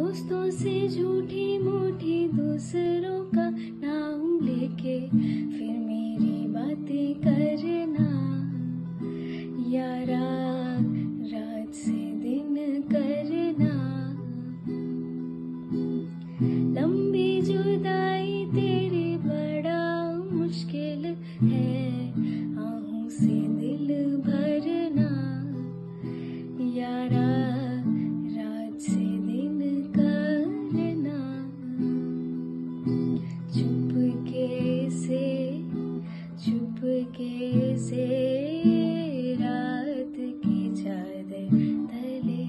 दोस्तों से झूठी मूठी दूसरों का नाम लेके फिर मेरी बातें करना यारा, रात से दिन करना। लंबी जुदाई तेरी बड़ा मुश्किल है, आहों से दिल भरना यारा, रात से दिन करना। चुपके से रात की चादर तले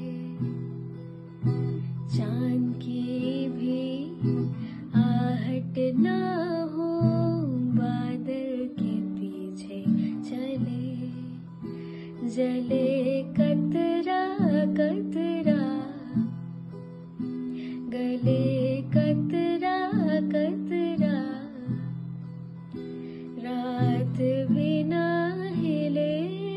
चांद की भी आहट ना हो, बादल के पीछे चले जले कतरा कतरा, गले कतरा कतरा। रात बिना हिले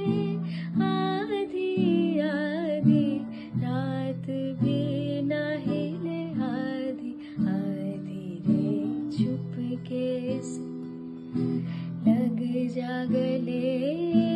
आधी आधी, रात बिना हिले आधी आधी रे। चुपके से लग जा गले